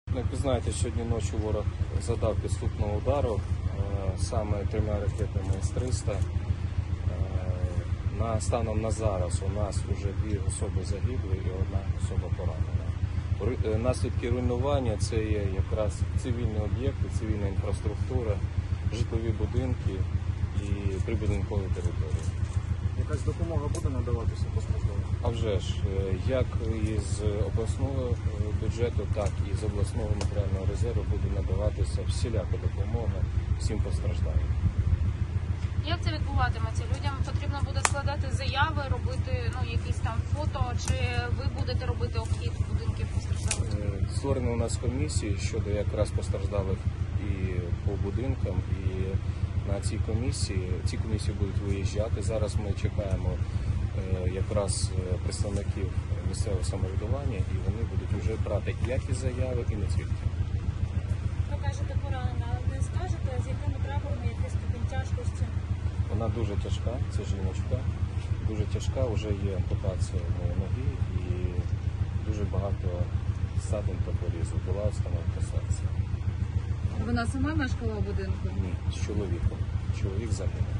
Як ви знаєте, сьогодні ночі ворог задав підступного удару саме 3 ракетами С-300. Станом на зараз у нас вже 2 особи загибли і 1 особа поранена. Наслідки руйнування – це є якраз цивільні об'єкти, цивільна інфраструктура, житлові будинки і прибудинкові території. Якась допомога буде надаватися постраждалим? А вже ж, як із обласного бюджету, так і з обласного матеріального резерву буде надаватися всіляка допомога всім постраждалим. Як це відбуватиметься? Людям потрібно буде складати заяви, робити якісь там фото, чи ви будете робити обхід будинків постраждалих? Створені у нас комісії щодо якраз постраждалих і по будинкам, і на ці комісії будуть виїжджати. Зараз ми чекаємо якраз представників місцевого самоврядування, і вони будуть вже брати як і заяви, і не тільки. Ви кажете, поранена, але не скажете, з якими травмами, який ступінь тяжкості? Вона дуже тяжка, це жіночка, дуже тяжка, вже є ампутація ноги і дуже багато ссадин та порізів, була установка серця. Вона сама мешкала в будинку? Ні, з чоловіком. Чоловік загинув.